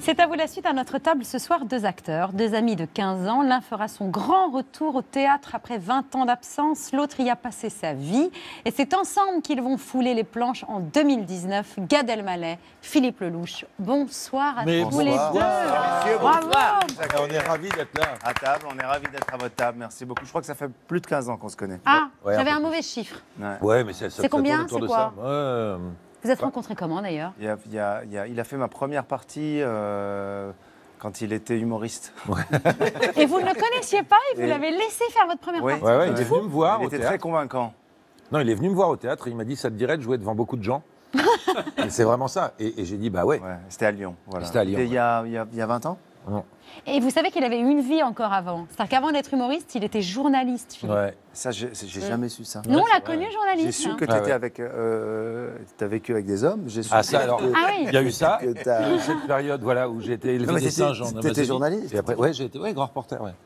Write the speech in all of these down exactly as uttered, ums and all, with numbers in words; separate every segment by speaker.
Speaker 1: C'est à vous la suite. À notre table ce soir, deux acteurs, deux amis de quinze ans. L'un fera son grand retour au théâtre après vingt ans d'absence. L'autre y a passé sa vie. Et c'est ensemble qu'ils vont fouler les planches en deux mille dix-neuf. Gad Elmaleh, Philippe Lelouch. Bonsoir à
Speaker 2: Mais
Speaker 1: tous
Speaker 2: bonsoir.
Speaker 1: les deux.
Speaker 3: Messieurs,
Speaker 1: Bravo.
Speaker 3: bonsoir.
Speaker 2: On est ravis d'être là.
Speaker 3: À table, on est ravis d'être à votre table. Merci beaucoup. Je crois que ça fait plus de quinze ans qu'on se connaît.
Speaker 1: Ah,
Speaker 2: Ouais,
Speaker 1: j'avais
Speaker 2: un
Speaker 1: un
Speaker 2: peu
Speaker 1: mauvais chiffre.
Speaker 3: Ouais.
Speaker 2: Ouais, mais c'est ça-
Speaker 1: C'est
Speaker 2: ça
Speaker 1: combien,
Speaker 2: tourne autour
Speaker 1: c'est
Speaker 2: de
Speaker 1: quoi
Speaker 2: ça. Ouais.
Speaker 1: Vous êtes rencontrés comment d'ailleurs?
Speaker 3: Il, y a- il y a- il y a- il a fait ma première partie euh, quand il était humoriste.
Speaker 1: Et vous ne le connaissiez pas et vous
Speaker 3: Et-
Speaker 1: l'avez laissé faire votre première
Speaker 3: Oui.
Speaker 1: partie?
Speaker 2: Ouais, ouais, il est venu me voir
Speaker 3: Il
Speaker 2: au
Speaker 3: était
Speaker 2: théâtre.
Speaker 3: très convaincant.
Speaker 2: Non, il est venu me voir au théâtre et il m'a dit ça te dirait de jouer devant beaucoup de gens. Et c'est vraiment ça. Et, et j'ai dit bah ouais.
Speaker 3: Ouais, c'était à Lyon. Voilà.
Speaker 2: C'était à Lyon,
Speaker 3: Et Il y, a, il y a- il y a vingt ans.
Speaker 2: Non.
Speaker 1: Et vous savez qu'il avait une vie encore avant. C'est-à-dire qu'avant d'être humoriste, il était journaliste, Philippe.
Speaker 2: Ouais.
Speaker 3: Ça, j'ai j'ai jamais su ça.
Speaker 1: Nous, on l'a
Speaker 2: c'est
Speaker 1: connu
Speaker 2: vrai.
Speaker 1: journaliste.
Speaker 3: J'ai su
Speaker 1: hein.
Speaker 3: que tu
Speaker 2: Ah
Speaker 3: étais
Speaker 2: ouais.
Speaker 3: avec, euh, t'as vécu avec des hommes. J'ai su
Speaker 2: Ah ça
Speaker 3: que-
Speaker 2: alors.
Speaker 1: Ah oui.
Speaker 2: Il y a eu ça.
Speaker 3: que t'as-
Speaker 2: Eu cette période voilà où j'ai été élevé
Speaker 3: Non, mais
Speaker 2: des
Speaker 3: t'étais-
Speaker 2: singes en
Speaker 3: t'étais
Speaker 2: Amazonie.
Speaker 3: journaliste.
Speaker 2: Et après ouais j'ai été ouais grand reporter ouais.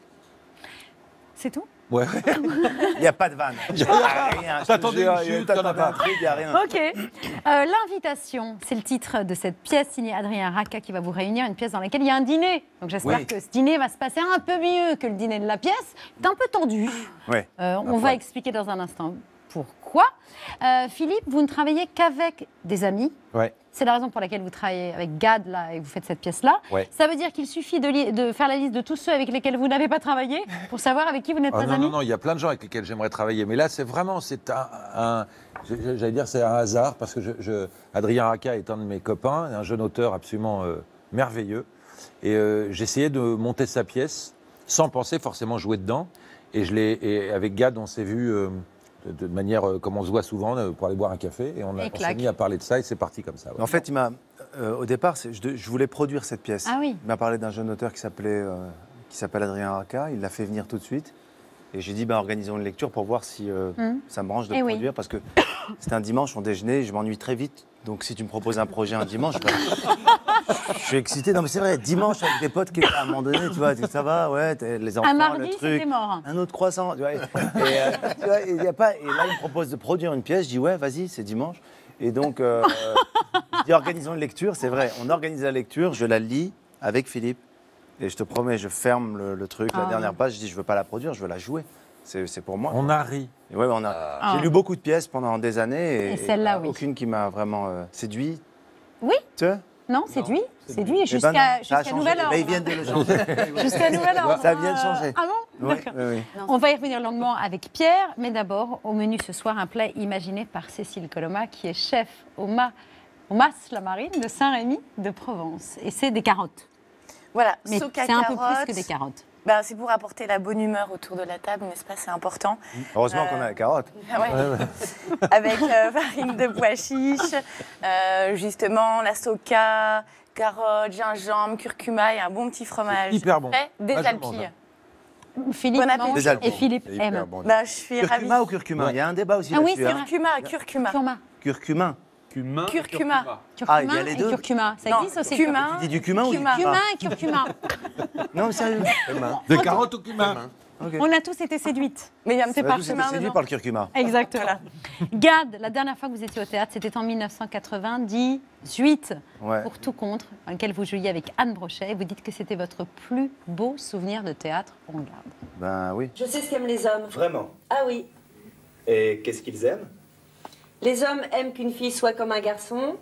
Speaker 1: C'est tout?
Speaker 2: Ouais.
Speaker 3: Il n'y a pas de vanne. Il y a rien. je te
Speaker 2: T'attendais
Speaker 3: jure,
Speaker 2: une chute,
Speaker 3: t'attendais
Speaker 2: t'en as pas.
Speaker 3: un truc, il n'y a rien.
Speaker 1: Ok. Euh, L'invitation, c'est le titre de cette pièce signée Adrien Raca qui va vous réunir, une pièce dans laquelle il y a un dîner. Donc j'espère
Speaker 3: Oui.
Speaker 1: que ce dîner va se passer un peu mieux que le dîner de la pièce. C'est un peu tendu.
Speaker 3: Ouais.
Speaker 1: Euh, on
Speaker 3: Ah,
Speaker 1: va
Speaker 3: ouais.
Speaker 1: expliquer dans un instant pourquoi. Euh, Philippe, vous ne travaillez qu'avec des amis.
Speaker 2: Ouais.
Speaker 1: C'est la raison pour laquelle vous travaillez avec Gad là, et vous faites cette pièce-là.
Speaker 2: Ouais.
Speaker 1: Ça veut dire qu'il suffit de, li- de faire la liste de tous ceux avec lesquels vous n'avez pas travaillé pour savoir avec qui vous n'êtes
Speaker 2: Ah
Speaker 1: pas
Speaker 2: non,
Speaker 1: amis.
Speaker 2: non, non, il y a plein de gens avec lesquels j'aimerais travailler. Mais là, c'est vraiment, c'est un, un- je- j'allais dire, c'est un hasard parce que je, je- Adrien Raca est un de mes copains, un jeune auteur absolument euh, merveilleux. Et euh, j'essayais de monter sa pièce sans penser forcément jouer dedans. Et je l'ai, et avec Gad, on s'est vu euh, de, de manière euh, comme on se voit souvent euh, pour aller boire un café. Et on, a-
Speaker 1: Et
Speaker 2: on s'est
Speaker 1: clac.
Speaker 2: mis à parler de ça et c'est parti comme ça. ouais.
Speaker 3: En fait, il m'a, euh, au départ, c'est- je, de- je voulais produire cette pièce.
Speaker 1: Ah oui.
Speaker 3: Il m'a parlé d'un jeune auteur qui s'appelait, euh, qui s'appelle Adrien Raca. Il l'a fait venir tout de suite. Et j'ai dit, bah, organisons une lecture pour voir si euh,
Speaker 1: Mhm.
Speaker 3: ça me branche de
Speaker 1: Eh oui.
Speaker 3: produire. Parce que c'était un dimanche, on déjeunait, je m'ennuie très vite. Donc si tu me proposes un projet un dimanche, bah, je suis excité. Non mais c'est vrai, dimanche avec des potes qui, à un moment donné, tu vois, ça va, ouais, t'es- les enfants,
Speaker 1: Un
Speaker 3: le
Speaker 1: mardi,
Speaker 3: truc.
Speaker 1: c'était mort.
Speaker 3: Un autre croissant. Tu vois, et, euh, tu vois, et y a pas, et là, il me propose de produire une pièce. Je dis, ouais, vas-y, c'est dimanche. Et donc, euh, je dis, organisons une lecture. C'est vrai, on organise la lecture, je la lis avec Philippe. Et je te promets, je ferme le, le truc, la
Speaker 1: Ah.
Speaker 3: dernière page. Je dis, je veux pas la produire, je veux la jouer. C'est c'est pour moi.
Speaker 2: On a ri.
Speaker 3: Et ouais, on a.
Speaker 1: Ah.
Speaker 3: J'ai lu beaucoup de pièces pendant des années. Et,
Speaker 1: Et celle-là, oui.
Speaker 3: Aucune qui m'a vraiment euh, séduit.
Speaker 1: Oui.
Speaker 3: Tu vois
Speaker 1: Non, c'est lui. C'est lui
Speaker 3: Eh
Speaker 1: jusqu'à
Speaker 3: ben non, ça a
Speaker 1: jusqu'à
Speaker 3: changé.
Speaker 1: nouvel
Speaker 3: Eh ben,
Speaker 1: ordre.
Speaker 3: ils viennent de le changer.
Speaker 1: Jusqu'à nouvel ordre.
Speaker 3: Ça vient de changer.
Speaker 1: Ah bon?
Speaker 3: Oui,
Speaker 1: D'accord.
Speaker 3: oui, oui.
Speaker 1: On va y revenir longuement avec Pierre, mais d'abord, au menu ce soir, un plat imaginé par Cécile Coloma, qui est chef au, ma, au Mas la Marine de Saint-Rémy de Provence. Et c'est des carottes.
Speaker 4: Voilà,
Speaker 1: Mais
Speaker 4: souk à
Speaker 1: c'est un peu plus
Speaker 4: carottes.
Speaker 1: que des carottes.
Speaker 4: Ben, c'est pour apporter la bonne humeur autour de la table, n'est-ce pas? C'est important.
Speaker 3: Heureusement
Speaker 4: Euh,
Speaker 3: qu'on a la carotte.
Speaker 4: Ah ouais. Avec euh, farine de pois chiches, euh, justement la soca, carottes, gingembre, curcuma et un bon petit fromage.
Speaker 2: hyper bon.
Speaker 4: Frais des
Speaker 2: Ah, je mange,
Speaker 4: Alpilles.
Speaker 1: Philippe
Speaker 4: Bon appétit.
Speaker 1: mange
Speaker 3: Des Alpes.
Speaker 1: et Philippe
Speaker 2: C'est hyper
Speaker 1: aime.
Speaker 2: bon.
Speaker 4: Ben, je suis ravie.
Speaker 3: Curcuma ou curcuma? Il y a un débat aussi
Speaker 1: Ah oui,
Speaker 3: là-dessus.
Speaker 1: c'est
Speaker 3: hein.
Speaker 1: vrai.
Speaker 4: Curcuma, curcuma.
Speaker 1: Curcuma.
Speaker 3: Curcumin.
Speaker 5: Cumin.
Speaker 4: Curcuma.
Speaker 3: Ah, il y a
Speaker 1: Curcuma
Speaker 3: les
Speaker 1: et
Speaker 3: deux.
Speaker 1: curcuma. Ça
Speaker 4: Non,
Speaker 1: existe aussi?
Speaker 4: cumin.
Speaker 3: Tu dis du cumin ou du
Speaker 4: Cumin.
Speaker 1: Cumin et curcuma.
Speaker 3: Non, mais sérieux.
Speaker 2: Des carottes au cumin.
Speaker 3: Ok.
Speaker 1: On a tous été séduites.
Speaker 4: Mais il y a un
Speaker 1: C'est
Speaker 4: petit
Speaker 3: On a
Speaker 1: pas
Speaker 3: tous
Speaker 4: parchemin
Speaker 3: été séduits
Speaker 4: dedans.
Speaker 3: par le curcuma.
Speaker 1: Exactement. Gad, la dernière fois que vous étiez au théâtre, c'était en mille neuf cent quatre-vingt-dix-huit.
Speaker 3: Ouais.
Speaker 1: Pour Tout contre, dans lequel vous jouiez avec Anne Brochet. Et vous dites que c'était votre plus beau souvenir de théâtre. On regarde.
Speaker 3: Ben oui.
Speaker 6: Je sais ce qu'aiment les hommes.
Speaker 7: Vraiment.
Speaker 6: Ah oui.
Speaker 7: Et qu'est-ce qu'ils aiment?
Speaker 6: Les hommes aiment qu'une fille soit comme un garçon.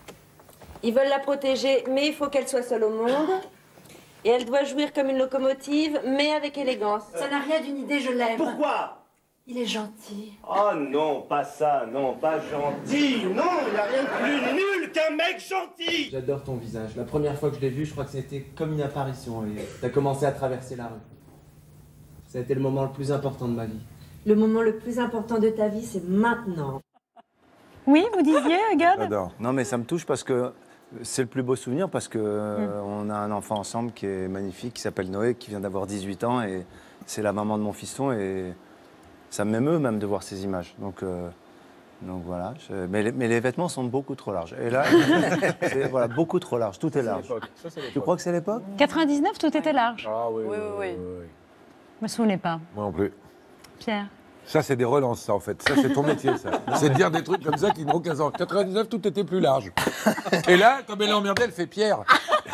Speaker 6: Ils veulent la protéger, mais il faut qu'elle soit seule au monde. Et elle doit jouir comme une locomotive, mais avec élégance. Ça n'a rien d'une idée, je l'aime.
Speaker 7: Pourquoi?
Speaker 6: Il est gentil.
Speaker 7: Oh non, pas ça, non, pas gentil. Non, il n'y a rien de plus nul qu'un mec gentil.
Speaker 8: J'adore ton visage. La première fois que je l'ai vu, je crois que c'était comme une apparition. Et t'as commencé à traverser la rue. Ça a été le moment le plus important de ma vie.
Speaker 6: Le moment le plus important de ta vie, c'est maintenant.
Speaker 1: Oui, vous disiez, Gad?
Speaker 2: J'adore.
Speaker 3: Non, mais ça me touche parce que c'est le plus beau souvenir parce que
Speaker 1: Mm.
Speaker 3: euh, on a un enfant ensemble qui est magnifique, qui s'appelle Noé, qui vient d'avoir dix-huit ans et c'est la maman de mon fiston et ça m'émeut même de voir ces images. Donc, euh, donc voilà. Je- mais, les, mais les vêtements sont beaucoup trop larges. Et là, c'est voilà, beaucoup trop large. Tout est large. Tu crois que c'est l'époque?
Speaker 1: quatre-vingt-dix-neuf, tout était large.
Speaker 2: Ah oui,
Speaker 4: Oui, oui, oui.
Speaker 1: Je me souvenais pas.
Speaker 2: Moi non plus.
Speaker 1: Pierre.
Speaker 2: Ça, c'est des relances, ça, en fait. Ça, c'est ton métier, ça. C'est de dire des trucs comme ça qui n'ont aucun sens. quatre-vingt-dix-neuf, tout était plus large. Et là, comme elle est emmerdée, elle fait Pierre.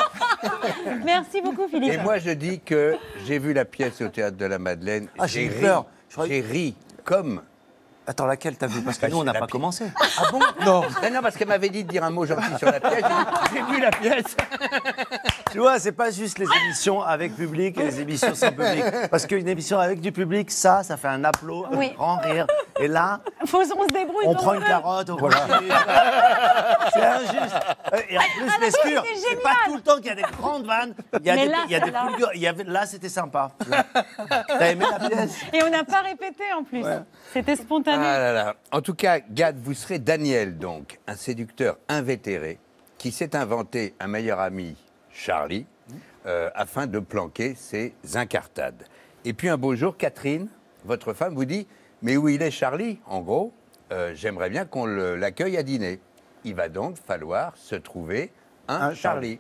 Speaker 1: Merci beaucoup, Philippe.
Speaker 5: Et moi, je dis que j'ai vu la pièce au Théâtre de la Madeleine.
Speaker 3: Ah, j'ai
Speaker 5: j'ai
Speaker 3: eu
Speaker 5: ri,
Speaker 3: peur. Je croyais-
Speaker 5: j'ai ri comme...
Speaker 3: Attends, laquelle t'as vu? Parce que
Speaker 5: Bah,
Speaker 3: nous, on
Speaker 5: c'est
Speaker 3: n'a
Speaker 5: la
Speaker 3: pas
Speaker 5: pi-
Speaker 3: commencé.
Speaker 5: Ah bon? Non. Non, non, parce qu'elle m'avait dit de dire un mot gentil sur la pièce. J'ai j'ai vu la pièce.
Speaker 3: Tu vois, c'est pas juste les émissions avec public et les émissions sans public. Parce qu'une émission avec du public, ça, ça fait un applaud, un
Speaker 1: Oui.
Speaker 3: grand rire. Et là,
Speaker 1: Faut, on se débrouille.
Speaker 3: on
Speaker 1: comme
Speaker 3: prend
Speaker 1: on
Speaker 3: une
Speaker 1: peut.
Speaker 3: carotte, on voilà. C'est injuste. Et en plus,
Speaker 1: Ah,
Speaker 3: les
Speaker 1: c'est
Speaker 3: sûr, c'est
Speaker 1: génial.
Speaker 3: pas tout le temps qu'il y a des grandes vannes. Il y a
Speaker 1: Mais
Speaker 3: des,
Speaker 1: là,
Speaker 3: il y a des
Speaker 1: celle-là.
Speaker 3: fulgures. Il y avait, là, c'était sympa. T'as aimé la pièce?
Speaker 1: Et on n'a pas répété en plus. C'était spontané.
Speaker 5: Ah là là. En tout cas, Gad, vous serez Daniel, donc, un séducteur invétéré qui s'est inventé un meilleur ami, Charlie, euh, afin de planquer ses incartades. Et puis un beau jour, Catherine, votre femme, vous dit « Mais où il est Charlie ?» En gros, euh, j'aimerais bien qu'on le- l'accueille à dîner. Il va donc falloir se trouver un,
Speaker 3: Un
Speaker 5: Charlie.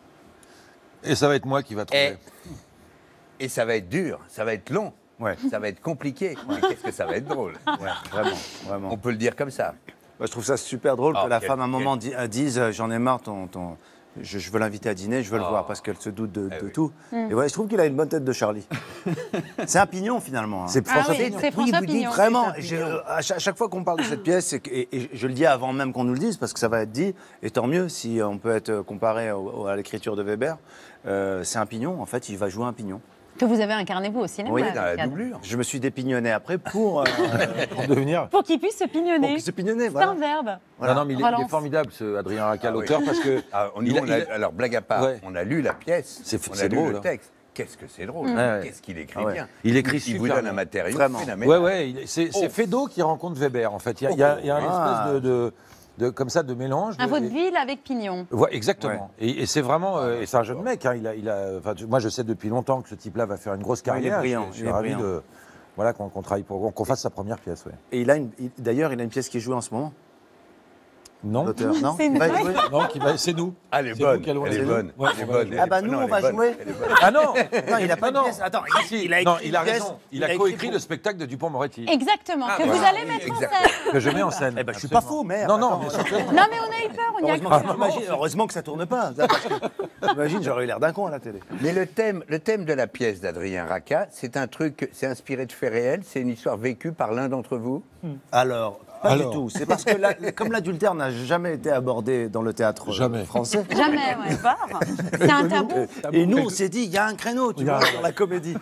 Speaker 2: Et ça va être moi qui va trouver.
Speaker 5: Et, et ça va être dur, ça va être long,
Speaker 3: Ouais.
Speaker 5: ça va être compliqué. Mais qu'est-ce que ça va être drôle.
Speaker 3: Ouais, vraiment, vraiment.
Speaker 5: On peut le dire comme ça.
Speaker 3: Moi, je trouve ça super drôle
Speaker 5: Oh,
Speaker 3: que la
Speaker 5: quel-
Speaker 3: femme, à un
Speaker 5: quel-
Speaker 3: moment, di- euh, dise euh, j'en ai marre, ton, ton- je, je veux l'inviter à dîner, je veux le
Speaker 5: Oh.
Speaker 3: voir, parce qu'elle se doute de,
Speaker 5: Eh
Speaker 3: de
Speaker 5: oui.
Speaker 3: tout. Et ouais, je trouve qu'il a une bonne tête de Charlie. C'est un pignon, finalement. hein.
Speaker 1: Ah oui, c'est François
Speaker 3: vous dites
Speaker 1: Pignon.
Speaker 3: Vraiment,
Speaker 5: C'est un
Speaker 3: j'ai-
Speaker 5: pignon.
Speaker 3: euh, à chaque, à chaque fois qu'on parle de cette pièce, c'est que- et, et je le dis avant même qu'on nous le dise, parce que ça va être dit, et tant mieux si on peut être comparé au- à l'écriture de Weber, euh, c'est un pignon, en fait, il va jouer un pignon.
Speaker 1: Que vous avez incarné vous au cinéma.
Speaker 3: Oui,
Speaker 1: avec
Speaker 5: Dans la
Speaker 1: Gad.
Speaker 5: doublure.
Speaker 3: Je me suis dépignonné après pour, euh,
Speaker 2: Pour devenir.
Speaker 1: Pour qu'il puisse se
Speaker 3: pour
Speaker 1: pignonner.
Speaker 3: qu'il se pignonner.
Speaker 1: C'est
Speaker 3: Voilà.
Speaker 1: un verbe.
Speaker 3: Voilà.
Speaker 2: Non, non, mais il est, il est
Speaker 1: Relance.
Speaker 2: formidable, ce Adrien Racal,
Speaker 5: Ah oui.
Speaker 2: l'auteur, parce que.
Speaker 5: Ah, on-
Speaker 2: il
Speaker 5: nous,
Speaker 2: a-
Speaker 5: on a-
Speaker 2: il a-
Speaker 5: alors, blague à part,
Speaker 2: Ouais.
Speaker 5: on a lu la pièce,
Speaker 2: C'est-
Speaker 5: on a
Speaker 2: c'est
Speaker 5: lu
Speaker 2: drôle,
Speaker 5: le
Speaker 2: hein.
Speaker 5: texte. Qu'est-ce que c'est drôle.
Speaker 2: Ouais, ouais.
Speaker 5: Qu'est-ce qu'il écrit
Speaker 3: Ah ouais.
Speaker 5: bien.
Speaker 2: Il écrit
Speaker 5: Il vous
Speaker 2: super
Speaker 5: donne
Speaker 2: bien.
Speaker 5: un matériau
Speaker 3: Vraiment.
Speaker 2: Ouais,
Speaker 5: phénoménal.
Speaker 2: ouais, il- c'est c'est
Speaker 5: Oh.
Speaker 2: Feydeau qui rencontre Weber, en fait. Il y a, il y a- il y a un
Speaker 3: Ah.
Speaker 2: espèce de, de, de- comme ça, de mélange.
Speaker 1: Un
Speaker 2: de-
Speaker 1: vaudeville avec pignon.
Speaker 2: Ouais, exactement. Et, et c'est vraiment, euh, et c'est un jeune mec. Hein, il a, il a, enfin, tu- moi, je sais depuis longtemps que ce type-là va faire une grosse
Speaker 3: Ouais, il est
Speaker 2: carrière.
Speaker 3: brillant,
Speaker 2: Je, je
Speaker 3: il
Speaker 2: suis
Speaker 3: est
Speaker 2: ravi
Speaker 3: brillant.
Speaker 2: de, voilà, qu'on qu'on travaille pour, qu'on fasse sa première pièce. Ouais.
Speaker 3: Et il a une, il- d'ailleurs, il a une pièce qui est jouée en ce moment.
Speaker 2: Non,
Speaker 3: L'auteur, non
Speaker 1: C'est
Speaker 3: Il va y
Speaker 1: vrai.
Speaker 3: jouer
Speaker 2: non, qui va- c'est nous.
Speaker 5: Ah, elle est
Speaker 2: C'est
Speaker 5: bonne.
Speaker 2: nous qui allons
Speaker 5: Elle
Speaker 2: la
Speaker 5: est
Speaker 2: jouer.
Speaker 5: bonne.
Speaker 2: Ouais,
Speaker 5: Elle est
Speaker 2: on va
Speaker 5: bonne.
Speaker 2: jouer.
Speaker 5: elle
Speaker 3: Ah
Speaker 5: est
Speaker 3: bah
Speaker 5: bonne.
Speaker 3: nous,
Speaker 5: Non,
Speaker 3: on
Speaker 5: elle
Speaker 3: va
Speaker 5: est bonne.
Speaker 3: jouer.
Speaker 5: Elle est bonne.
Speaker 2: Ah non,
Speaker 3: Non, il a pas
Speaker 2: Ah
Speaker 3: de
Speaker 2: non.
Speaker 3: pièce. Attends,
Speaker 2: Si,
Speaker 3: il a
Speaker 2: non,
Speaker 3: écrit
Speaker 2: il a
Speaker 3: une pièce,
Speaker 2: raison. Il a
Speaker 3: écrit
Speaker 2: coécrit
Speaker 3: pour-
Speaker 2: le spectacle de Dupond-Moretti
Speaker 1: Exactement.
Speaker 2: Ah,
Speaker 1: que
Speaker 2: voilà.
Speaker 1: vous allez mettre en
Speaker 5: Exactement.
Speaker 1: scène.
Speaker 2: que je mets en scène.
Speaker 3: Eh ben, je suis pas
Speaker 2: Absolument.
Speaker 3: faux, merde.
Speaker 2: Non, non,
Speaker 3: Attends,
Speaker 2: bien
Speaker 3: euh,
Speaker 2: sûr que non.
Speaker 1: Non, mais on a eu peur. On y a
Speaker 3: Heureusement,
Speaker 1: cru.
Speaker 3: t'imagines- heureusement que ça tourne pas. ça, parce que- T'imagines, j'aurais eu l'air d'un con à la télé.
Speaker 5: Mais le thème, le thème de la pièce d'Adrien Raca, c'est un truc, c'est inspiré de faits réels, c'est une histoire vécue par l'un d'entre vous.
Speaker 3: Alors, pas
Speaker 2: Alors.
Speaker 3: du tout. C'est parce que la- comme l'adultère n'a jamais été abordé dans le théâtre euh,
Speaker 2: Jamais.
Speaker 3: français.
Speaker 1: Jamais, ouais. C'est un tabou.
Speaker 3: Et nous, on s'est dit, il y a un créneau, tu
Speaker 2: Il y a
Speaker 3: vois,
Speaker 2: un-
Speaker 3: dans la comédie.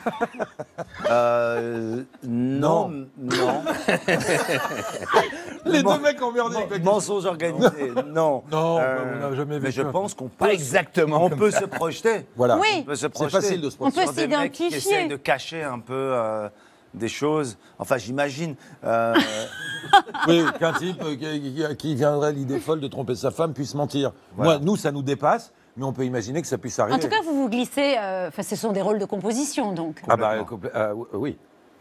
Speaker 3: Euh, non, non.
Speaker 2: Les
Speaker 3: Bon-
Speaker 2: deux mecs emmerdés avec la question.
Speaker 3: Mensonge organisé, non.
Speaker 2: Non,
Speaker 3: Euh,
Speaker 2: on n'a jamais
Speaker 3: Mais
Speaker 2: vécu
Speaker 3: je
Speaker 2: un-
Speaker 3: pense qu'on peut,
Speaker 5: Pas exactement
Speaker 3: on
Speaker 5: comme
Speaker 3: peut
Speaker 5: ça.
Speaker 3: se projeter.
Speaker 2: Voilà.
Speaker 1: Oui.
Speaker 3: On peut se
Speaker 2: C'est
Speaker 3: projeter.
Speaker 2: facile de se
Speaker 1: On peut
Speaker 2: projeter.
Speaker 3: sur des mecs qui
Speaker 1: s'identifier.
Speaker 3: essayent de cacher un peu euh, des choses. Enfin, j'imagine. euh,
Speaker 2: Oui, qu'un type euh, qui, qui- qui viendrait à l'idée folle de tromper sa femme puisse mentir.
Speaker 3: Voilà.
Speaker 2: Moi, nous, ça nous dépasse, mais on peut imaginer que ça puisse arriver.
Speaker 1: En tout cas, vous vous glissez. euh, Enfin, ce sont des rôles de composition, donc.
Speaker 2: ah bah, complè- ah, oui.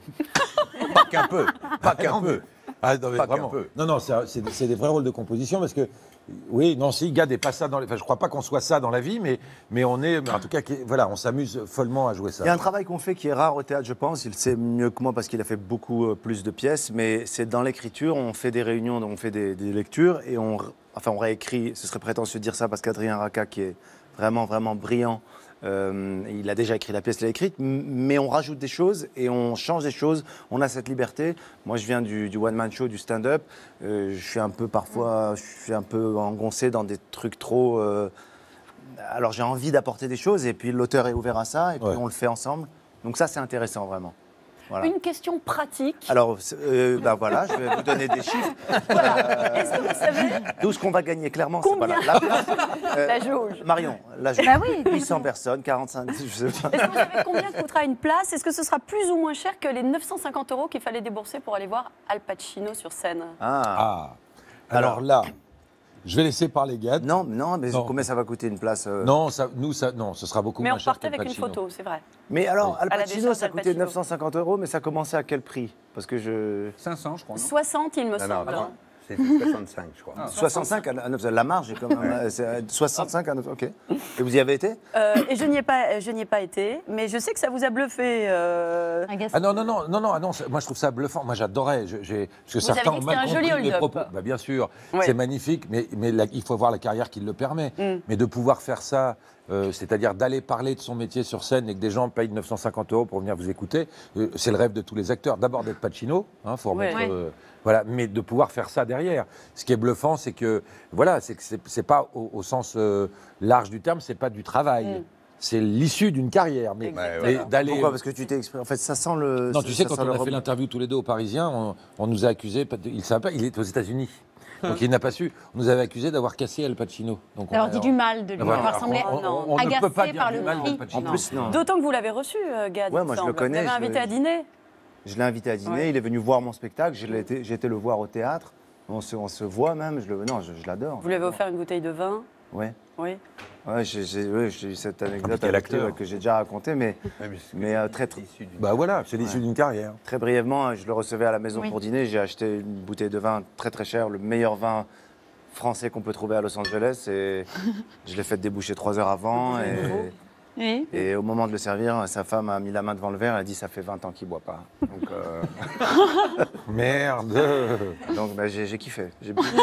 Speaker 5: Pas qu'un peu. Pas qu'un peu.
Speaker 2: Ah, non, mais
Speaker 5: Pas qu'un
Speaker 2: vraiment.
Speaker 5: peu.
Speaker 2: Non, non, c'est c'est- c'est des vrais rôles de composition parce que, oui, non, si, Gad n'est pas ça dans les. Enfin, je crois pas qu'on soit ça dans la vie, mais, mais on est. En tout cas, qui- voilà, on s'amuse follement à jouer ça.
Speaker 3: Il y a un travail qu'on fait qui est rare au théâtre, je pense. Il sait mieux que moi parce qu'il a fait beaucoup euh, plus de pièces. Mais c'est dans l'écriture, on fait des réunions, on fait des, des lectures et on, r- enfin, on réécrit. Ce serait prétentieux de dire ça parce qu'Adrien Raca, qui est vraiment, vraiment brillant, euh, il a déjà écrit la pièce, il l'a écrite. m- Mais on rajoute des choses et on change des choses. On a cette liberté. Moi, je viens du, du one-man show, du stand-up. Euh, je suis un peu parfois, je suis un peu engoncé dans des trucs trop. euh, alors j'ai envie d'apporter des choses et puis l'auteur est ouvert à ça et puis
Speaker 2: Ouais.
Speaker 3: on le fait ensemble. Donc ça c'est intéressant vraiment. Voilà.
Speaker 4: Une question pratique.
Speaker 3: Alors c'est- euh, ben voilà, je vais vous donner des chiffres.
Speaker 4: Est-ce que vous savez
Speaker 3: D'où ce qu'on va gagner clairement, c'est pas
Speaker 4: Combien
Speaker 3: là. La place, euh,
Speaker 4: la jauge?
Speaker 3: Marion, la jauge.
Speaker 1: Bah oui.
Speaker 3: huit cents personnes, quarante-cinq, je sais pas.
Speaker 4: Est-ce que vous savez combien coûtera une place? Est-ce que ce sera plus ou moins cher que les neuf cent cinquante euros qu'il fallait débourser pour aller voir Al Pacino sur scène?
Speaker 3: Ah.
Speaker 2: Ah. Alors,
Speaker 3: Alors.
Speaker 2: là, je vais laisser parler Gad.
Speaker 3: Non, non, mais
Speaker 2: Non.
Speaker 3: combien ça va coûter une place euh
Speaker 2: Non, ça, nous, ça, non, ce sera beaucoup
Speaker 4: Mais
Speaker 2: moins
Speaker 4: on
Speaker 2: cher
Speaker 4: partait
Speaker 2: que
Speaker 4: avec une
Speaker 2: Pacino.
Speaker 4: photo, c'est vrai.
Speaker 3: Mais alors, Al
Speaker 4: À la
Speaker 3: Pacino,
Speaker 4: décharge
Speaker 3: ça
Speaker 4: d'Al
Speaker 3: coûtait
Speaker 4: Pacino.
Speaker 3: neuf cent cinquante euros, mais ça commençait à quel prix? Parce que je...
Speaker 9: cinq cents, je crois, non
Speaker 4: soixante, il me
Speaker 5: Non, non,
Speaker 4: semble.
Speaker 5: attends, c'était soixante-cinq, je crois.
Speaker 3: soixante-cinq à neuf, la marge est quand même... c'est à soixante-cinq à neuf, ok. Et vous y avez été?
Speaker 4: Euh, et je n'y ai pas, je n'y ai pas été, mais je sais que ça vous a bluffé. euh,
Speaker 1: Agace.
Speaker 2: Ah non, non, non, non, non, ah non, c'est- moi je trouve ça bluffant. Moi j'adorais. je- j'ai- Parce que
Speaker 4: Vous avez
Speaker 2: certains
Speaker 4: dit
Speaker 2: ont
Speaker 4: que
Speaker 2: mal
Speaker 4: c'était un joli
Speaker 2: compris mes
Speaker 4: hold-up.
Speaker 2: propos. Bah, bien sûr,
Speaker 4: Ouais.
Speaker 2: c'est magnifique, mais, mais la- il faut voir la carrière qui le permet.
Speaker 4: Mm.
Speaker 2: Mais de pouvoir faire ça euh, c'est-à-dire d'aller parler de son métier sur scène et que des gens payent neuf cent cinquante euros pour venir vous écouter, euh, c'est le rêve de tous les acteurs. D'abord d'être Pacino, hein, faut
Speaker 4: Ouais.
Speaker 2: remettre, euh, voilà, mais de pouvoir faire ça derrière. Ce qui est bluffant, c'est que voilà, c'est que c'est, c'est pas au, au sens euh, large du terme, c'est pas du travail.
Speaker 4: Mm.
Speaker 2: C'est l'issue d'une carrière, mais,
Speaker 4: Exactement.
Speaker 2: mais d'aller.
Speaker 3: Pourquoi? Parce que tu t'es exprimé. En fait, ça sent le.
Speaker 2: Non, tu sais,
Speaker 3: ça
Speaker 2: quand
Speaker 3: sent
Speaker 2: on
Speaker 3: le
Speaker 2: a fait
Speaker 3: rebond.
Speaker 2: l'interview tous les deux aux Parisiens, on, on nous a accusés, il savait pas, il est aux États-Unis. Donc il n'a pas su. On nous avait accusés d'avoir cassé Al Pacino. Donc on
Speaker 1: Alors, dit du mal de lui,
Speaker 2: Voilà.
Speaker 1: avoir semblé
Speaker 2: on, on- on ne
Speaker 1: agacé
Speaker 2: peut pas dire
Speaker 1: par
Speaker 2: du
Speaker 1: le
Speaker 2: mal
Speaker 1: prix.
Speaker 2: de Pacino.
Speaker 3: En plus, non.
Speaker 4: D'autant que vous l'avez reçu, euh, Gad.
Speaker 3: Ouais,
Speaker 4: il
Speaker 3: moi, je
Speaker 4: semble.
Speaker 3: le connais,
Speaker 4: Vous l'avez
Speaker 3: je
Speaker 4: invité
Speaker 3: le-
Speaker 4: à dîner.
Speaker 3: Je l'ai invité à dîner,
Speaker 4: Ouais.
Speaker 3: il est venu voir mon spectacle, j'ai été, j'ai été le voir au théâtre. On se, on se voit même, je le, non, je, je l'adore.
Speaker 4: Vous lui avez offert une bouteille de vin.
Speaker 3: Ouais.
Speaker 4: Oui.
Speaker 3: Ouais, j'ai, j'ai, ouais, j'ai eu cette anecdote
Speaker 2: quel
Speaker 3: avec lui,
Speaker 2: acteur.
Speaker 3: ouais, que j'ai déjà racontée, mais,
Speaker 5: Ouais, mais c'est
Speaker 3: mais euh, très, très,
Speaker 5: issu d'une-
Speaker 2: Bah voilà, c'est l'issue
Speaker 3: Ouais.
Speaker 2: d'une carrière.
Speaker 3: très brièvement, je le recevais à la maison
Speaker 1: Oui.
Speaker 3: pour dîner. J'ai acheté une bouteille de vin très très chère, le meilleur vin français qu'on peut trouver à Los Angeles. Et je l'ai fait déboucher trois heures avant. Et,
Speaker 1: Oui.
Speaker 3: et au moment de le servir, sa femme a mis la main devant le verre et a dit « ça fait vingt ans qu'il ne boit pas ». Donc, euh,
Speaker 2: Merde.
Speaker 3: donc bah, j'ai, j'ai kiffé. J'ai bu.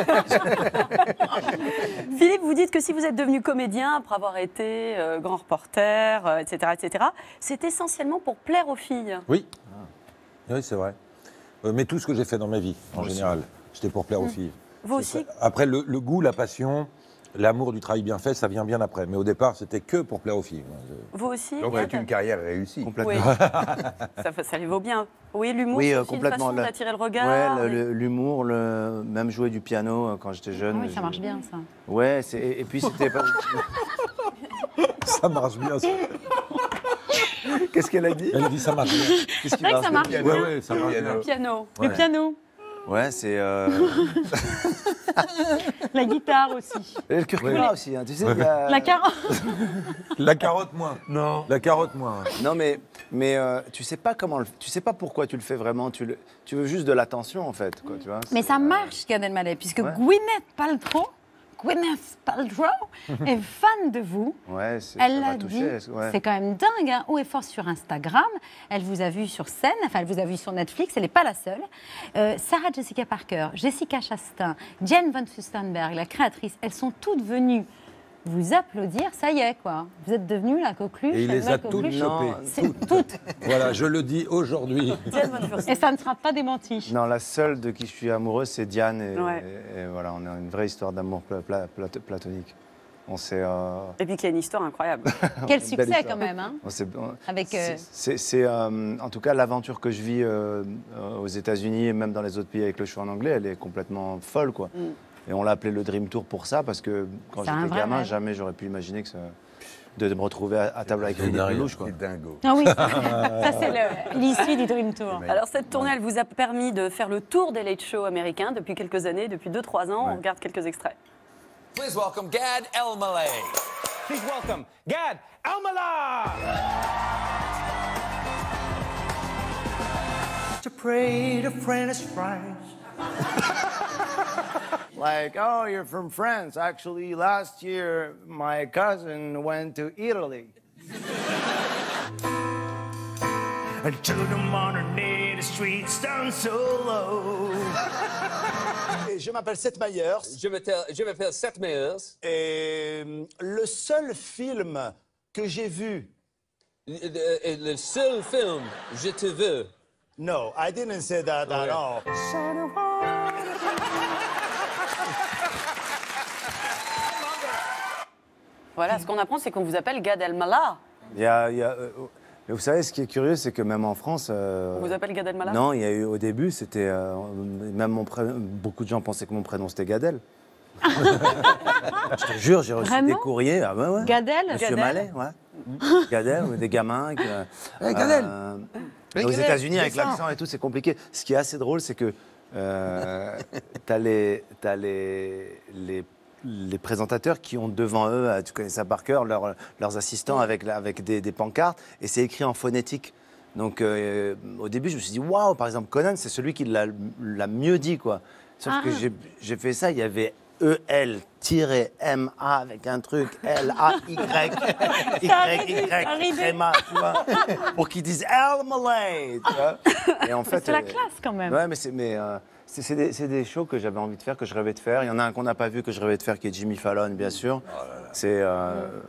Speaker 4: Philippe, vous dites que si vous êtes devenu comédien après avoir été euh, grand reporter, euh, et cetera, et cetera, c'est essentiellement pour plaire aux filles.
Speaker 2: Oui. Oui, c'est vrai. Euh, mais tout ce que j'ai fait dans ma vie, en général, c'était pour plaire aux filles.
Speaker 4: Vous aussi.
Speaker 2: Après, le, le goût, la passion, l'amour du travail bien fait, ça vient bien après. Mais au départ, c'était que pour plaire aux filles. Moi, je-
Speaker 4: Vous aussi.
Speaker 5: Donc,
Speaker 4: Gad
Speaker 5: c'est une carrière réussie.
Speaker 3: Complètement.
Speaker 4: Oui. ça, ça lui vaut bien. Oui, l'humour,
Speaker 3: Oui,
Speaker 4: c'est
Speaker 3: euh,
Speaker 4: aussi une
Speaker 3: complètement.
Speaker 4: façon
Speaker 3: Le-
Speaker 4: d'attirer le regard.
Speaker 3: Ouais, le-
Speaker 4: et-
Speaker 3: le- l'humour, le, même jouer du piano euh, quand j'étais
Speaker 1: Ah
Speaker 3: jeune.
Speaker 1: oui, ça
Speaker 3: je-
Speaker 1: marche bien, ça.
Speaker 3: Ouais, c'est, et et puis c'était pas...
Speaker 2: Ça marche bien. ça.
Speaker 3: Qu'est-ce qu'elle a dit?
Speaker 2: Elle dit ça marche bien.
Speaker 3: Qu'est-ce qui
Speaker 1: C'est vrai que ça marche
Speaker 2: Ouais,
Speaker 1: bien.
Speaker 2: ouais, ça marche bien.
Speaker 4: Le piano.
Speaker 2: Ouais.
Speaker 1: Le piano,
Speaker 3: Ouais, c'est... Euh...
Speaker 1: la guitare aussi.
Speaker 3: et le curcuma
Speaker 2: Ouais.
Speaker 3: aussi, hein, tu sais, il y a-
Speaker 1: La carotte.
Speaker 2: La carotte moins. Non. La carotte moins.
Speaker 3: Non, mais, mais euh, tu sais pas comment... le- Tu sais pas pourquoi tu le fais vraiment, tu, le... tu veux juste de l'attention, en fait, quoi, tu vois.
Speaker 1: Mais
Speaker 3: c'est,
Speaker 1: ça
Speaker 3: euh,
Speaker 1: marche, Gad Elmaleh, puisque
Speaker 3: Ouais.
Speaker 1: Gwyneth Paltrow, Gwyneth Paltrow est fan de vous.
Speaker 3: Ouais, c'est,
Speaker 1: Elle
Speaker 3: ça m'a
Speaker 1: l'a dit,
Speaker 3: touché. Ouais.
Speaker 1: c'est quand même dingue, hein, haut et fort sur Instagram. Elle vous a vu sur scène, enfin elle vous a vu sur Netflix, elle n'est pas la seule. Euh, Sarah Jessica Parker, Jessica Chastain, Jane Von Furstenberg, la créatrice, elles sont toutes venues vous applaudir, ça y est quoi. Vous êtes devenue la coqueluche.
Speaker 2: Et il les
Speaker 1: la
Speaker 2: a toutes
Speaker 1: coqueluche.
Speaker 2: chopées.
Speaker 1: C'est toutes.
Speaker 2: Voilà, je le dis aujourd'hui.
Speaker 4: Diane Von Furstenberg.
Speaker 1: Et ça ne sera pas démenti.
Speaker 3: Non, la seule de qui je suis amoureux, c'est Diane. Et,
Speaker 4: Ouais.
Speaker 3: et- et voilà, on a une vraie histoire d'amour pla- pla- pla- platonique. On s'est... euh,
Speaker 4: Et puis qu'il y a une histoire incroyable.
Speaker 1: Quel
Speaker 3: Belle
Speaker 1: succès
Speaker 3: histoire.
Speaker 1: quand même. Hein,
Speaker 3: on s'est- on-
Speaker 1: avec, euh,
Speaker 3: C'est, c'est- c'est, euh, en tout cas, l'aventure que je vis euh, euh, aux États-Unis et même dans les autres pays avec le show en anglais, elle est complètement folle, quoi.
Speaker 4: Mm.
Speaker 3: Et on l'a appelé le Dream Tour pour ça, parce que quand
Speaker 1: C'est un
Speaker 3: j'étais
Speaker 1: vrai
Speaker 3: gamin,
Speaker 1: rêve.
Speaker 3: jamais j'aurais pu imaginer que ça- de me retrouver à, à table avec
Speaker 2: C'est
Speaker 3: une
Speaker 2: dingue.
Speaker 3: louche, quoi.
Speaker 5: C'est dingo.
Speaker 1: Ah oui, ça c'est le- l'issue du Dream Tour.
Speaker 4: Alors cette tournée, elle vous a permis de faire le tour des late shows américains depuis quelques années, depuis deux trois ans.
Speaker 3: Ouais.
Speaker 4: On regarde quelques extraits.
Speaker 9: Please welcome Gad Elmaleh.
Speaker 7: Please welcome Gad Elmaleh. To pray to French fries.
Speaker 3: Like, oh, you're from France. Actually, last year, my cousin went to Italy.
Speaker 7: And to the modern day, the streets down so low.
Speaker 10: Je m'appelle Seth Meyers
Speaker 9: Je m'appelle, je m'appelle Seth Meyers.
Speaker 10: et euh, le seul film que j'ai vu.
Speaker 9: Le, le- le seul film, Je te veux.
Speaker 10: No, I didn't say that at
Speaker 9: Ouais.
Speaker 10: all.
Speaker 4: Voilà, ce qu'on apprend, c'est qu'on vous appelle Gad Elmaleh.
Speaker 3: Il y a, il y a, euh, mais vous savez, ce qui est curieux, c'est que même en France... euh,
Speaker 4: On vous appelle Gad Elmaleh.
Speaker 3: non, il y a eu au début, c'était... euh, même mon prénom, beaucoup de gens pensaient que mon prénom, c'était Gadel. Je te jure, j'ai reçu
Speaker 1: Vraiment
Speaker 3: des courriers. Ah ouais, ouais.
Speaker 1: Gadel.
Speaker 3: Monsieur
Speaker 4: Gadel.
Speaker 3: Mallet, ouais. Gadel, ou des gamins. qui, euh,
Speaker 2: Hey, Gadel.
Speaker 3: euh,
Speaker 2: Hey,
Speaker 3: aux
Speaker 2: Gadel,
Speaker 3: États-Unis, avec
Speaker 2: descends.
Speaker 3: l'accent et tout, c'est compliqué. Ce qui est assez drôle, c'est que euh, t'as les, t'as les, les, les présentateurs qui ont devant eux, euh, tu connais ça par cœur, leurs, leurs assistants avec, la- avec des, des pancartes, et c'est écrit en phonétique. Donc euh, au début, je me suis dit, waouh, par exemple, Conan, c'est celui qui l'a l'a mieux dit, quoi. Sauf
Speaker 1: Ah.
Speaker 3: que j'ai- j'ai fait ça, il y avait E L-M A avec un truc L A Y Y Y tréma, tu vois, pour qu'ils disent Elmaleh, tu vois. Et en fait,
Speaker 1: C'est la
Speaker 3: euh,
Speaker 1: classe quand même.
Speaker 3: Ouais, mais c'est mais euh, c'est c'est des, c'est des shows que j'avais envie de faire, que je rêvais de faire. Il y en a un qu'on n'a pas vu, que je rêvais de faire, qui est Jimmy Fallon, bien sûr. C'est euh,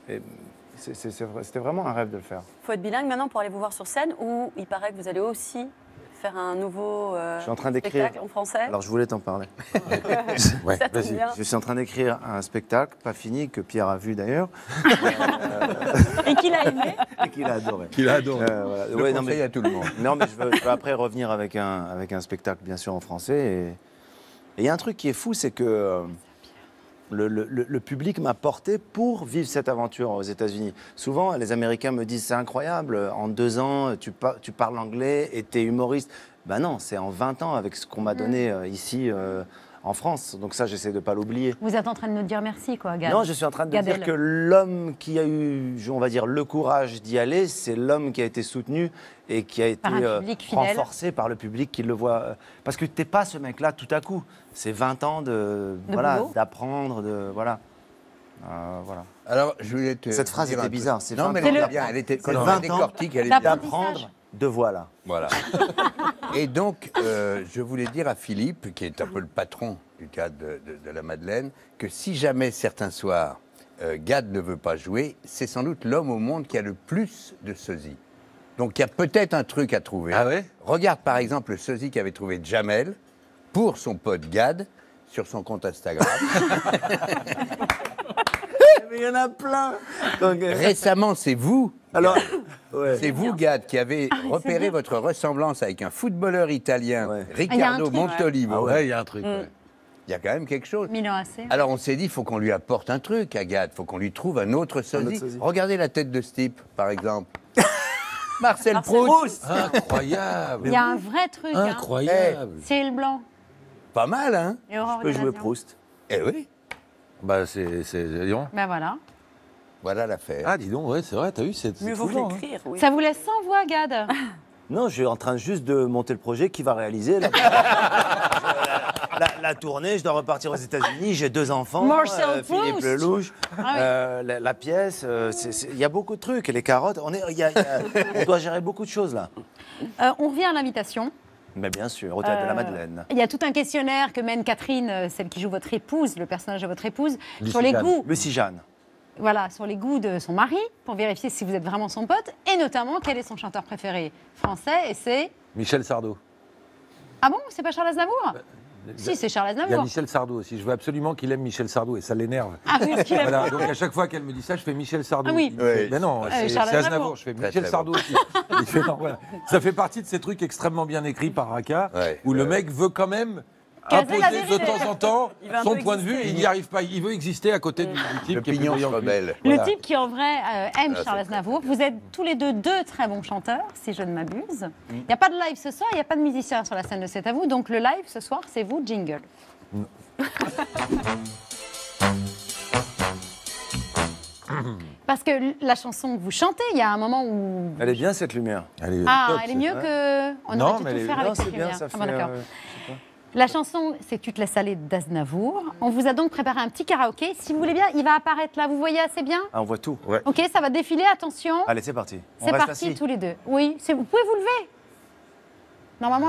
Speaker 3: et c'est- c'est- c'est vrai- c'était vraiment un rêve de le faire.
Speaker 4: Il faut être bilingue maintenant pour aller vous voir sur scène, ou il paraît que vous allez aussi faire un nouveau euh,
Speaker 3: Je suis en train d'écrire.
Speaker 4: spectacle en français.
Speaker 3: Alors je voulais t'en parler.
Speaker 2: Ouais,
Speaker 4: Ça tombe
Speaker 2: vas-y.
Speaker 4: bien.
Speaker 3: Je suis en train d'écrire un spectacle, pas fini, que Pierre a vu d'ailleurs,
Speaker 4: Et qu'il a aimé.
Speaker 3: et qu'il a adoré.
Speaker 2: Qu'il a adoré.
Speaker 3: Euh, voilà.
Speaker 5: Le
Speaker 3: Ouais, non,
Speaker 5: conseil
Speaker 3: mais,
Speaker 5: à tout le monde.
Speaker 3: non, mais je veux, je veux après revenir avec un, avec un spectacle, bien sûr, en français. Et et il y a un truc qui est fou, c'est que euh, le, le- le- le public m'a porté pour vivre cette aventure aux États-Unis. Souvent, les Américains me disent c'est incroyable, en deux ans, tu, pa- tu parles anglais et tu es humoriste. Ben non, c'est en vingt ans avec ce qu'on m'a donné euh, ici euh, en France. Donc ça, j'essaie de ne pas l'oublier.
Speaker 1: Vous êtes en train de nous dire merci, quoi, Gad.
Speaker 3: Non, je suis en train de
Speaker 1: Gadel.
Speaker 3: dire que l'homme qui a eu, on va dire, le courage d'y aller, c'est l'homme qui a été soutenu et qui a été
Speaker 1: Par un
Speaker 3: euh,
Speaker 1: public fidèle.
Speaker 3: renforcé par le public qui le voit. euh, Parce que tu n'es pas ce mec-là tout à coup. C'est vingt ans de,
Speaker 1: De
Speaker 3: voilà,
Speaker 1: boulot.
Speaker 3: d'apprendre, de voilà. Euh, voilà.
Speaker 5: Alors, je voulais te
Speaker 3: Cette phrase
Speaker 5: dire
Speaker 3: était
Speaker 5: un truc.
Speaker 3: bizarre, c'est
Speaker 5: Non,
Speaker 3: vingt
Speaker 5: mais
Speaker 3: ans
Speaker 5: elle était
Speaker 1: d'apprendre.
Speaker 5: bien. Elle était, quand
Speaker 3: C'est
Speaker 5: on
Speaker 3: vingt
Speaker 5: la
Speaker 3: ans
Speaker 5: décortique, elle était bien.
Speaker 3: D'apprendre de voilà.
Speaker 5: Voilà. Et donc, euh, je voulais dire à Philippe, qui est un peu le patron du théâtre de, de- de la Madeleine, que si jamais certains soirs, euh, Gad ne veut pas jouer, c'est sans doute l'homme au monde qui a le plus de sosie. Donc, il y a peut-être un truc à trouver.
Speaker 2: Ah ouais?
Speaker 5: Regarde par exemple le sosie qu'avait trouvé Jamel pour son pote Gad sur son compte Instagram.
Speaker 3: Mais il y en a plein. Donc, euh,
Speaker 5: Récemment, c'est vous.
Speaker 3: alors,
Speaker 5: Gad.
Speaker 3: ouais.
Speaker 5: C'est vous, Gad, qui avez repéré votre ressemblance avec un footballeur italien,
Speaker 3: Ouais.
Speaker 1: Ah, il y a un
Speaker 5: Ricardo
Speaker 1: truc,
Speaker 5: Montolivo.
Speaker 2: Ah ouais, il y a un truc. ouais.
Speaker 5: Il y a quand même quelque chose.
Speaker 1: Milan A C.
Speaker 5: Alors on s'est dit, il faut qu'on lui apporte un truc à Gad, il faut qu'on lui trouve un autre sosie.
Speaker 3: sosie.
Speaker 5: Regardez la tête de ce type, par exemple. Marcel
Speaker 4: Marcel
Speaker 5: Proust.
Speaker 2: Incroyable.
Speaker 1: Il y a un vrai truc, hein.
Speaker 2: Incroyable.
Speaker 1: Ciel blanc.
Speaker 5: Pas mal, hein?
Speaker 1: Et Aurore
Speaker 3: Je peux jouer
Speaker 1: Galazien.
Speaker 3: Proust.
Speaker 5: Eh oui,
Speaker 2: Bah, c'est. c'est- dis donc.
Speaker 1: Ben voilà.
Speaker 5: voilà l'affaire.
Speaker 2: Ah, dis donc, ouais, c'est vrai, t'as vu, c'est. c'est
Speaker 4: Mieux vaut
Speaker 2: troublant, hein.
Speaker 4: l'écrire, oui.
Speaker 1: Ça vous laisse sans voix, Gad.
Speaker 3: Non, je suis en train juste de monter le projet qui va réaliser la, la, la tournée. Je dois repartir aux États-Unis. J'ai deux enfants.
Speaker 1: Marcel
Speaker 3: Philippe
Speaker 1: Proust.
Speaker 3: Lelouch.
Speaker 1: Ah oui.
Speaker 3: euh, la, la pièce. euh, c'est- c'est- Il y a beaucoup de trucs. Et les carottes. On, est, il y a- il y a- on doit gérer beaucoup de choses là.
Speaker 1: Euh, on revient à l'invitation.
Speaker 3: Mais bien sûr, au théâtre de la
Speaker 1: Euh,
Speaker 3: Madeleine.
Speaker 1: Il y a tout un questionnaire que mène Catherine, euh, celle qui joue votre épouse, le personnage de votre épouse,
Speaker 2: Lucie
Speaker 1: sur les
Speaker 2: Jeanne.
Speaker 1: goûts.
Speaker 3: Lucie Jeanne.
Speaker 1: Voilà, sur les goûts de son mari, pour vérifier si vous êtes vraiment son pote, et notamment quel est son chanteur préféré français, et c'est...
Speaker 2: Michel Sardou.
Speaker 1: Ah bon, c'est pas Charles Aznavour Si, c'est Charles
Speaker 2: Il y a
Speaker 1: Aznavour.
Speaker 2: Michel Sardou aussi. Je veux absolument qu'il aime Michel Sardou et ça l'énerve.
Speaker 1: Ah oui, parce qu'il aime-
Speaker 2: Voilà, donc à chaque fois qu'elle me dit ça, je fais Michel Sardou.
Speaker 1: Ah oui.
Speaker 2: Il me fait,
Speaker 5: Oui.
Speaker 2: mais non, c'est
Speaker 1: Charles
Speaker 2: c'est
Speaker 1: Aznavour.
Speaker 2: Aznavour. Je fais
Speaker 5: Très,
Speaker 2: Michel
Speaker 5: très
Speaker 2: Sardou aussi. Il fait, non, voilà. Ça fait partie de ces trucs extrêmement bien écrits par Raka,
Speaker 5: Ouais,
Speaker 2: où le
Speaker 5: ouais.
Speaker 2: mec veut quand même
Speaker 1: Caser la
Speaker 2: imposer de
Speaker 1: vérité.
Speaker 2: temps en temps
Speaker 4: Il veut un
Speaker 2: son
Speaker 4: peu
Speaker 2: point de vue.
Speaker 4: exister.
Speaker 2: Et il n'y arrive pas. Il veut exister à côté du, du type
Speaker 5: Le
Speaker 2: qui est plus
Speaker 5: pignon se
Speaker 2: brillant que lui.
Speaker 5: rebelle.
Speaker 1: Le
Speaker 2: Voilà.
Speaker 1: type qui, en vrai, euh, aime
Speaker 5: Ah,
Speaker 1: Charles
Speaker 5: c'est
Speaker 1: Aznavour. Vous êtes tous les deux deux très bons chanteurs, si je ne m'abuse. Il n'y a pas de live ce soir, il n'y a pas de musicien sur la scène de C'est à vous. Donc le live ce soir, c'est vous, jingle. Parce que la chanson que vous chantez, il y a un moment où...
Speaker 3: Elle est bien cette lumière.
Speaker 2: Elle est
Speaker 1: Ah,
Speaker 2: top,
Speaker 1: elle est
Speaker 2: cette-
Speaker 1: mieux que... On
Speaker 2: Non,
Speaker 1: aurait dû
Speaker 2: mais
Speaker 1: tout
Speaker 2: elle est-
Speaker 1: faire
Speaker 3: Non,
Speaker 1: avec
Speaker 3: c'est
Speaker 1: cette
Speaker 3: bien,
Speaker 1: lumière.
Speaker 3: ça
Speaker 1: Ah
Speaker 3: fait.
Speaker 1: bon, d'accord.
Speaker 3: euh, je sais pas.
Speaker 1: La chanson, c'est Tu te laisses aller d'Aznavour. On vous a donc préparé un petit karaoké. Si vous voulez bien, il va apparaître là. Vous voyez assez bien?
Speaker 3: Ah, on voit tout.
Speaker 1: Ok, ça va défiler. Attention.
Speaker 3: Allez, c'est parti. On
Speaker 1: C'est
Speaker 3: reste
Speaker 1: parti
Speaker 3: assis.
Speaker 1: tous les deux. Oui, c'est- vous pouvez vous lever. Normalement,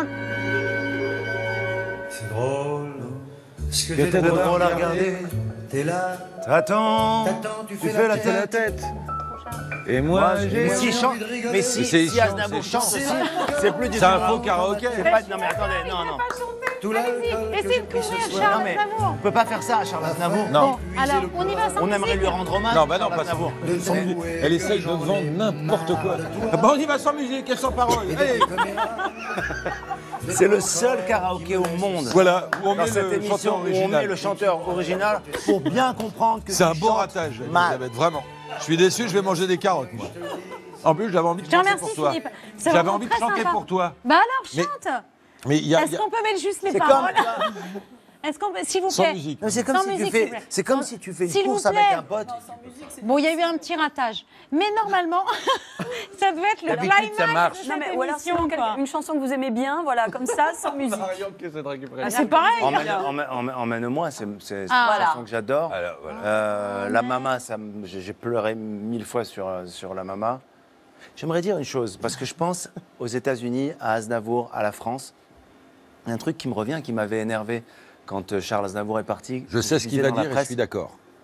Speaker 11: C'est drôle ce que
Speaker 3: Que
Speaker 11: j'ai
Speaker 3: t'es
Speaker 11: de drôle
Speaker 3: drôle
Speaker 11: à
Speaker 3: à
Speaker 11: regarder. T'es là,
Speaker 3: T'attends.
Speaker 11: t'attends, tu
Speaker 3: Tu
Speaker 11: fais,
Speaker 3: fais
Speaker 11: la
Speaker 3: la
Speaker 11: tête.
Speaker 3: tête.
Speaker 2: Et moi,
Speaker 3: Moi,
Speaker 2: j'ai.
Speaker 3: mais si
Speaker 11: envie
Speaker 3: chante,
Speaker 11: de rigoler.
Speaker 3: mais si,
Speaker 2: Mais c'est
Speaker 3: si
Speaker 2: chiant,
Speaker 3: Aznavour
Speaker 2: c'est
Speaker 3: chante
Speaker 2: chiant.
Speaker 3: aussi, c'est plus du
Speaker 2: C'est un
Speaker 3: tout.
Speaker 2: faux karaoké.
Speaker 3: C'est pas- Non mais attendez, non non.
Speaker 11: Tout là,
Speaker 1: allez-y, essayez de couvrir
Speaker 3: Non
Speaker 1: Charles
Speaker 3: mais
Speaker 1: Aznavour.
Speaker 3: on peut pas faire ça à Charles Aznavour.
Speaker 2: Non.
Speaker 1: Bon, alors, on y va sans
Speaker 3: On aimerait
Speaker 1: musique.
Speaker 3: lui rendre hommage.
Speaker 2: Non, bah non,
Speaker 3: Charles
Speaker 2: pas
Speaker 3: Aznavour.
Speaker 2: sans musique. Elle essaye de vendre n'importe quoi. Ah bah, on y va sans musique et sans parole. Allez.
Speaker 3: C'est le seul karaoké au monde.
Speaker 2: Voilà, où on
Speaker 3: Dans
Speaker 2: met
Speaker 3: cette
Speaker 2: le
Speaker 3: émission,
Speaker 2: chanteur
Speaker 3: où on met
Speaker 2: original.
Speaker 3: le chanteur original pour bien comprendre que
Speaker 2: C'est un
Speaker 3: tu
Speaker 2: beau
Speaker 3: chantes
Speaker 2: ratage,
Speaker 3: mal.
Speaker 2: Elisabeth, vraiment. Je suis déçu, je vais manger des carottes, moi. En plus, j'avais envie de
Speaker 1: Je te
Speaker 2: chanter
Speaker 1: remercie,
Speaker 2: pour toi.
Speaker 1: Philippe. C'est
Speaker 2: J'avais
Speaker 1: vraiment
Speaker 2: envie de
Speaker 1: très
Speaker 2: chanter
Speaker 1: sympa.
Speaker 2: pour toi.
Speaker 1: Bah alors,
Speaker 2: Mais-
Speaker 1: chante.
Speaker 2: Mais il y a. il y
Speaker 1: Est-ce
Speaker 2: a-
Speaker 1: qu'on peut mettre juste les
Speaker 3: C'est
Speaker 1: paroles
Speaker 3: comme-
Speaker 1: Est-ce qu'on peut, s'il vous
Speaker 2: Sans
Speaker 1: plaît.
Speaker 2: musique.
Speaker 3: Non, C'est comme,
Speaker 1: Sans
Speaker 3: si,
Speaker 1: musique,
Speaker 3: tu
Speaker 1: s'il vous
Speaker 3: fais,
Speaker 1: plaît.
Speaker 3: c'est comme si tu fais une
Speaker 1: S'il vous
Speaker 3: course avec
Speaker 1: plaît.
Speaker 3: un pote.
Speaker 1: Bon, il y a eu un petit ratage. Mais normalement, ça devait être le
Speaker 5: D'habitude,
Speaker 1: climax
Speaker 5: ça marche.
Speaker 1: de cette
Speaker 4: Non, mais, ou alors
Speaker 1: émission,
Speaker 4: sinon,
Speaker 1: quoi.
Speaker 4: quelque- une chanson que vous aimez bien, voilà, comme ça, sans musique.
Speaker 1: Ah, c'est pareil.
Speaker 3: Emmène- emmène- emmène- Emmène-moi, c'est c'est- c'est
Speaker 1: Ah.
Speaker 3: une
Speaker 4: Voilà.
Speaker 3: chanson que j'adore.
Speaker 5: Alors, voilà.
Speaker 3: Euh, la Mama, ça me- j'ai j'ai pleuré mille fois sur, sur la Mama. J'aimerais dire une chose, parce que je pense aux États-Unis, à Aznavour, à la France. Il y a un truc qui me revient, qui m'avait énervé quand euh, Charles Aznavour est parti.
Speaker 2: Je sais ce qu'il
Speaker 3: disais
Speaker 2: va
Speaker 3: dans la
Speaker 2: dire et je
Speaker 3: presse.
Speaker 2: suis d'accord.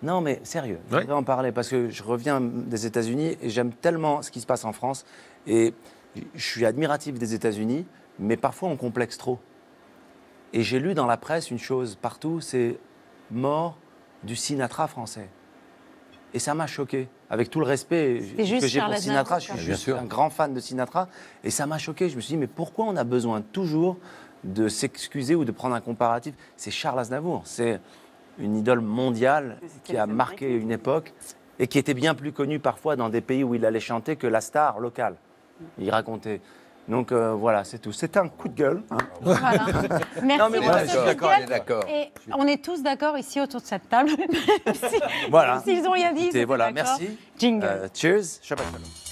Speaker 3: Non, mais sérieux, je
Speaker 2: Ouais.
Speaker 3: voudrais en parler parce que je reviens des États-Unis et j'aime tellement ce qui se passe en France. Et je suis admiratif des États-Unis, mais parfois on complexe trop. Et j'ai lu dans la presse une chose partout, c'est mort du Sinatra français. Et ça m'a choqué. Avec tout le respect
Speaker 1: C'est juste
Speaker 3: que j'ai pour
Speaker 1: Charles
Speaker 3: Sinatra,
Speaker 1: Aznavour,
Speaker 3: je suis
Speaker 2: Bien
Speaker 3: juste
Speaker 2: sûr.
Speaker 3: un grand fan de Sinatra. Et ça m'a choqué. Je me suis dit, mais pourquoi on a besoin toujours de s'excuser ou de prendre un comparatif? C'est Charles Aznavour. C'est une idole mondiale qui a marqué une époque et qui était bien plus connue parfois dans des pays où il allait chanter que la star locale. Il racontait. Donc euh, voilà, c'est tout. C'est un coup de gueule. hein.
Speaker 1: Voilà. Merci
Speaker 3: Non, mais
Speaker 1: pour
Speaker 3: voilà,
Speaker 1: ce
Speaker 3: je suis
Speaker 5: d'accord,
Speaker 1: coup de
Speaker 5: on est d'accord.
Speaker 1: gueule. Et on est tous d'accord ici autour de cette table. Même si-
Speaker 3: Voilà.
Speaker 1: même S'ils n'ont rien dit.
Speaker 3: Écoutez,
Speaker 1: c'était
Speaker 3: voilà,
Speaker 1: d'accord.
Speaker 3: merci.
Speaker 1: Jingle.
Speaker 3: Euh, cheers. Chapeau.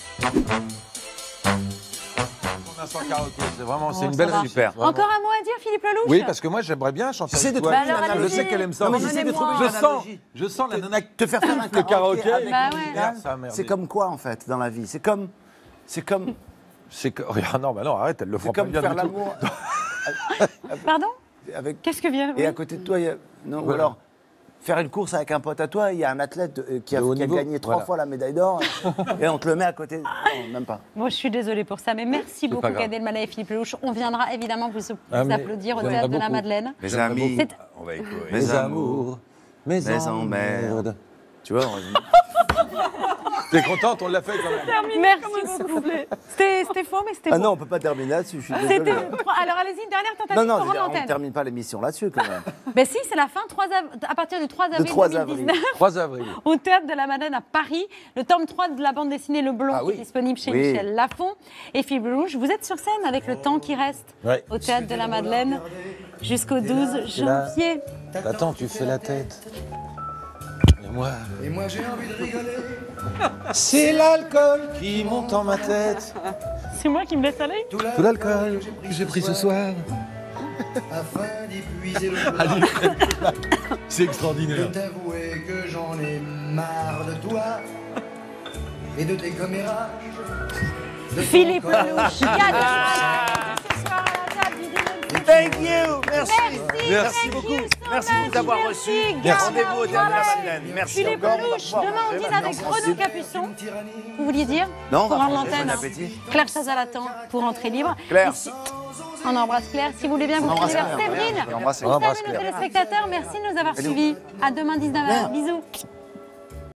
Speaker 2: Mon instant karaoké, c'est vraiment, c'est
Speaker 1: Oh,
Speaker 2: une
Speaker 1: ça
Speaker 2: belle
Speaker 1: va.
Speaker 2: réussite.
Speaker 3: Super.
Speaker 2: vraiment.
Speaker 1: Encore un mot à dire, Philippe Lelouch?
Speaker 2: Oui, parce que moi j'aimerais bien chanter
Speaker 3: J'essaie
Speaker 2: avec
Speaker 3: de
Speaker 2: toi.
Speaker 3: trouver
Speaker 1: Bah alors,
Speaker 2: Je
Speaker 1: allez-y.
Speaker 2: sais qu'elle aime ça.
Speaker 3: Non, mais
Speaker 2: aussi.
Speaker 3: j'essaie de trouver
Speaker 2: je
Speaker 3: une
Speaker 2: sens,
Speaker 3: analogie.
Speaker 2: je sens la nana
Speaker 3: Te faire faire un
Speaker 2: le karaoké.
Speaker 3: avec
Speaker 1: Bah
Speaker 3: une
Speaker 1: ouais.
Speaker 3: guitare,
Speaker 2: Ça a merdé.
Speaker 3: c'est comme quoi en fait dans la vie? C'est comme, c'est comme,
Speaker 2: C'est que... Regarde, non, bah non, arrête, elle le
Speaker 3: c'est
Speaker 2: fera pas
Speaker 3: comme
Speaker 2: bien
Speaker 3: faire
Speaker 2: du tout.
Speaker 3: l'amour
Speaker 1: Pardon?
Speaker 3: avec.
Speaker 1: Qu'est-ce que vient?
Speaker 3: Et à côté de toi, il y a, non, ou
Speaker 2: Voilà.
Speaker 3: alors faire une course avec un pote à toi, il y a un athlète euh, qui a,
Speaker 2: De haut
Speaker 3: qui a
Speaker 2: niveau,
Speaker 3: gagné trois
Speaker 2: voilà.
Speaker 3: fois la médaille d'or, et on te le met à côté. Non, même pas.
Speaker 1: Bon, je suis désolée pour ça, mais merci beaucoup,
Speaker 2: pas grave.
Speaker 1: Gad Elmaleh et Philippe Lelouch. On viendra évidemment vous, vous
Speaker 2: Ah, mais
Speaker 1: applaudir au
Speaker 2: j'aimerais
Speaker 1: Théâtre de la
Speaker 2: beaucoup.
Speaker 1: Madeleine.
Speaker 3: Mes
Speaker 2: J'aimerais
Speaker 3: amis,
Speaker 1: C'est-
Speaker 5: On va écouter.
Speaker 3: Mes
Speaker 2: Mes
Speaker 3: amours,
Speaker 2: amours, mes
Speaker 3: mes
Speaker 2: emmerdes.
Speaker 3: emmerdes. Tu vois, on-
Speaker 2: T'es contente, on l'a fait quand même.
Speaker 1: Merci beaucoup. C'était c'était faux, mais c'était
Speaker 3: ah
Speaker 1: beau.
Speaker 3: non, on peut pas terminer là-dessus. Je suis
Speaker 1: C'était
Speaker 3: désolé.
Speaker 1: trois- Alors allez-y, une dernière
Speaker 3: Non,
Speaker 1: tentative
Speaker 3: non, je
Speaker 1: pour
Speaker 3: veux dire,
Speaker 1: rendre
Speaker 3: on
Speaker 1: l'antenne.
Speaker 3: termine pas l'émission là-dessus quand même.
Speaker 1: Ben si, c'est la fin, trois av- à partir du trois avril
Speaker 3: trois
Speaker 1: deux mille dix-neuf,
Speaker 2: trois avril.
Speaker 1: au Théâtre de la Madeleine à Paris. Le tome trois de la bande dessinée Le Blond
Speaker 3: Ah
Speaker 1: qui
Speaker 3: oui.
Speaker 1: est disponible chez
Speaker 3: Oui.
Speaker 1: Michel Lafon. Et Philippe Lelouch, vous êtes sur scène avec le temps qui reste
Speaker 2: Ouais.
Speaker 1: au Théâtre de la Madeleine jusqu'au douze
Speaker 2: là.
Speaker 1: janvier.
Speaker 2: Attends, tu fais la tête. Et moi,
Speaker 11: Et moi j'ai envie de rigoler.
Speaker 2: c'est l'alcool qui monte en ma tête.
Speaker 1: C'est moi qui me laisse aller?
Speaker 11: Tout
Speaker 2: Tout l'alcool que j'ai pris ce soir.
Speaker 11: afin d'y puiser le
Speaker 2: C'est
Speaker 11: Je
Speaker 2: extraordinaire.
Speaker 11: t'avouer que j'en ai marre de toi et de tes commérages. de ton
Speaker 1: Philippe
Speaker 11: corps.
Speaker 1: Lelouch, Gad Elmaleh, ce soir à la table du dîner.
Speaker 3: Thank you, merci.
Speaker 1: Merci,
Speaker 3: Merci
Speaker 1: thank
Speaker 3: beaucoup.
Speaker 1: you so
Speaker 3: Merci de
Speaker 1: much.
Speaker 3: nous avoir
Speaker 1: Merci,
Speaker 3: reçus.
Speaker 1: Gad
Speaker 3: Rendez-vous au Théâtre de la
Speaker 1: Elmaleh.
Speaker 3: Madeleine. Merci
Speaker 1: Philippe
Speaker 3: encore.
Speaker 1: Lelouch, demain on dîne avec Renaud Capuçon. Vous vouliez dire?
Speaker 3: Non, on
Speaker 1: pour
Speaker 3: va
Speaker 1: rendre
Speaker 3: manger,
Speaker 1: l'antenne.
Speaker 3: bon
Speaker 1: hein.
Speaker 3: appétit.
Speaker 1: Claire Chazal attend pour entrer libre.
Speaker 3: Claire.
Speaker 1: Ici, on embrasse Claire. Si vous voulez bien vous
Speaker 3: embrasse
Speaker 1: tourner vers
Speaker 3: Claire.
Speaker 1: Séverine.
Speaker 3: On embrasse
Speaker 1: Vous
Speaker 2: Claire.
Speaker 1: savez, nos téléspectateurs, merci de nous avoir suivis. À demain dix-neuf heures. Bisous.